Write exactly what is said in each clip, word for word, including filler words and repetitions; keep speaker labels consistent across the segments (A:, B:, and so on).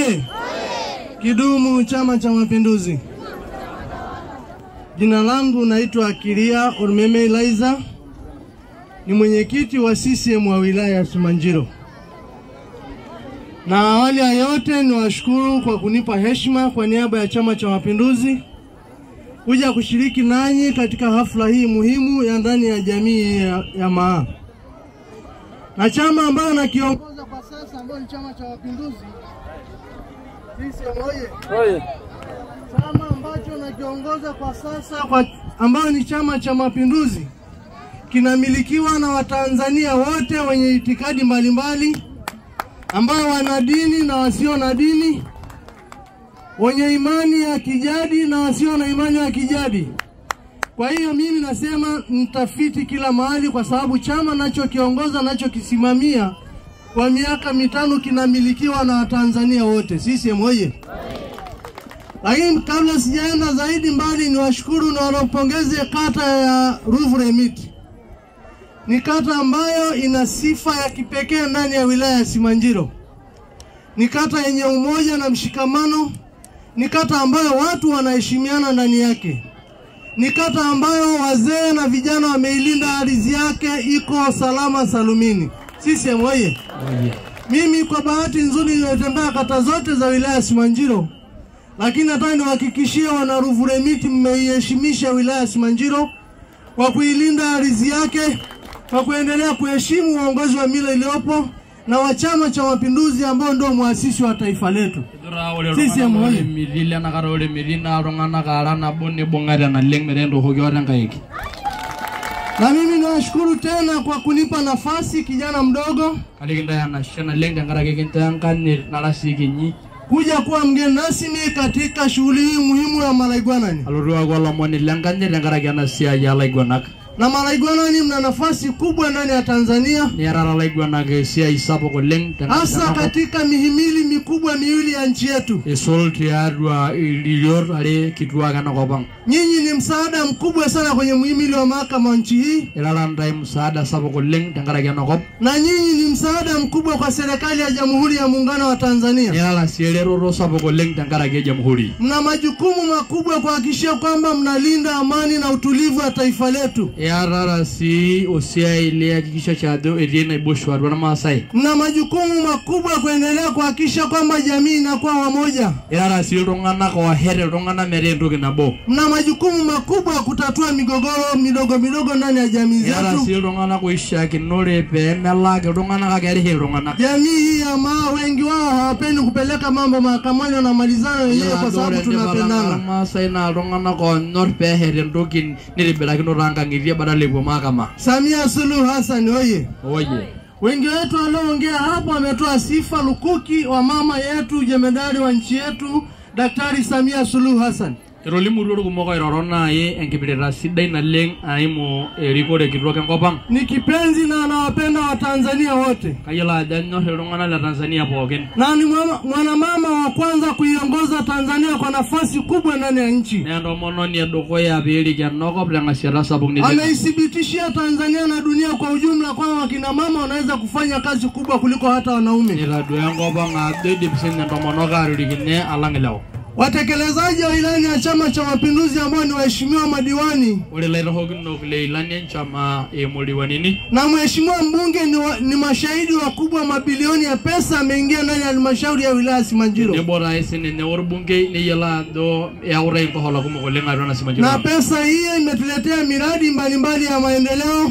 A: oye! Kidumu Chama cha Mapinduzi! Jina langu naitwa Kiria Ormeme Eliza, ni mwenyekiti wa C C M wa wilaya ya Simanjiro. Na awali ya yote niwashukuru kwa kunipa heshima kwa niaba ya Chama cha Mapinduzi kuja kushiriki nanyi katika hafla hii muhimu ya ndani ya jamii ya, ya Maa. Na chama ambayo nakiongoza kwa sasa ambayo ni Chama cha Mapinduzi, C C M oye! Oye! Chama ambacho nakiongoza kwa sasa kwa ambayo ni Chama cha Mapinduzi kinamilikiwa na Watanzania wote wenye itikadi mbalimbali, ambao wana dini na wasio na dini, wenye imani ya kijadi na wasio na imani ya kijadi. Kwa hiyo mimi nasema nitafiti kila mahali, kwa sababu chama nacho kiongoza nacho kisimamia kwa miaka mitano kinamilikiwa na Watanzania wote. C C M oye! Lakini kabla sijaenda zaidi mbali, niwashukuru na wanapongeze kata ya Ruvuremiti. Ni kata ambayo ina sifa ya kipekee ndani ya wilaya ya Simanjiro. Ni kata yenye umoja na mshikamano. Ni kata ambayo watu wanaheshimiana ndani yake. Ni kata ambayo wazee na vijana wameilinda ardhi yake, iko salama salumini. C C M oye! Mimi kwa bahati nzuri nimetembea kata zote za wilaya ya Simanjiro, lakini nataka niwahakikishie wana Ruvuremiti mmeiheshimisha wilaya ya Simanjiro kwa kuilinda ardhi yake, kwa kuendelea kuheshimu uongozi wa mila iliyopo na wa Chama cha Mapinduzi ambao ndio muasisi wa taifa letu. C C M oye! Na mimi nawashukuru tena kwa kunipa nafasi, kijana mdogo, kuja kuwa mgeni rasmi katika shughuli hii muhimu ya Malaigwanani. Na Malaigwanani mna nafasi kubwa ndani ya Tanzania, hasa katika mihimili mikubwa miwili ya nchi yetu. Nyinyi ni msaada mkubwa sana kwenye muhimili wa mahakama nchi hii, na nyinyi ni msaada mkubwa kwa serikali ya Jamhuri ya Muungano wa Tanzania. Mna majukumu makubwa kuhakikisha kwamba mnalinda amani na utulivu wa taifa letu. Mna majukumu makubwa kuendelea kuhakikisha kwamba jamii inakuwa wamoja. Mna majukumu makubwa kutatua migogoro midogo midogo ndani ya jamii zetu. Jamii hii ya Maa wengi wao hawapendi kupeleka mambo mahakamani na malizano yenyewe kwa sababu tunapendana. Samia Suluhu Hassan oye! Oye! Wengi wetu walioongea hapo wametoa sifa lukuki wa mama yetu, jemedari wa nchi yetu, Daktari Samia Suluhu Hassan. Ni kipenzi na anawapenda Watanzania wote. Na ni mwana mama wa kwanza kuiongoza Tanzania kwa nafasi kubwa ndani ya nchi. Ameithibitishia Tanzania na dunia kwa ujumla kwa wakina mama wanaweza kufanya kazi kubwa kuliko hata wanaume. Watekelezaji wa ilani ya Chama cha Mapinduzi ambao ni waheshimiwa madiwani na mheshimiwa mbunge ni, wa, ni mashahidi wakubwa. Mabilioni ya pesa ameingia ndani ya halmashauri ya wilaya Simanjiro. Na pesa hii imetuletea miradi mbalimbali ya maendeleo,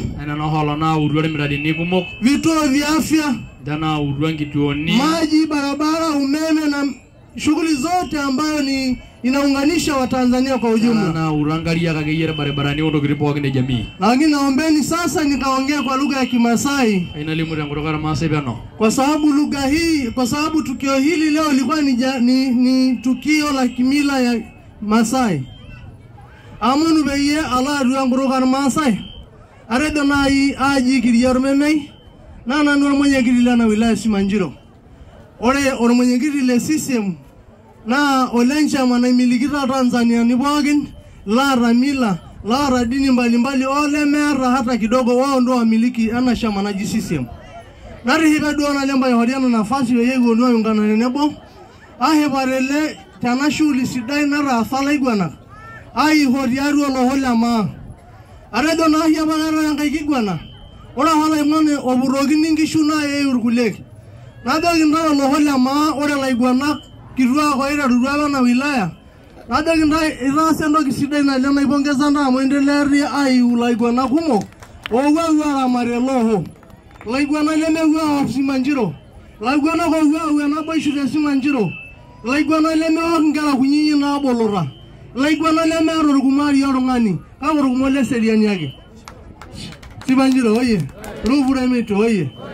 A: vituo vya afya, maji, barabara, umeme na shughuli zote ambayo ni inaunganisha Watanzania kwa ujumla. Na urangalia kageyera barabarani ondo gripo ngine jamii. Lakini naombeni sasa nikaongea kwa lugha ya Kimasai. Inalimu ngorokara Masai bano. Kwa sababu lugha hii, kwa sababu tukio hili leo lilikuwa ni, ni, ni tukio la kimila ya Masai. Amunu beye ala ruwa ngorokara Masai. Aredo nai aji kiriyormemei. Na na nuru mwenye kirilana wilaya Simanjiro. Ore ore mwenye kirile C C M na olencha manaimilikita Tanzania ni bwagin la ramila la radini mbalimbali ole mera hata kidogo wao ndo wamiliki ana shama na C C M. Nari higa duana lemba ya hadiana nafasi weye gonwa yungana nebo aheparele tena shughuli sidai nataasa laiguanak aiko tiatua olosho le maa. Atejo naa oshi apa keetae enkae kiguana, ore apa olaing'oni opurrokini nkishu naayai irkuliek. Najoki ntae olosho le maa ore laiguanak kituak oiterutua apa ena wilaya, najoki ntae itaasa entoki sidai naleng naipongeza ntae amu endeleari aiu laiguanak kumok oopuo aapuo aaramat ele osho. Laiguanak lemepuo aorr Simanjiro, laiguanak oopuo aau enaboishu te Simanjiro, laiguanak lemeorr nkera kunyinyi naabolota, laiguanak lemeeta orkumari oltung'ani kake orkumo leseriani ake. Simanjiro oye, Rufuremito oye.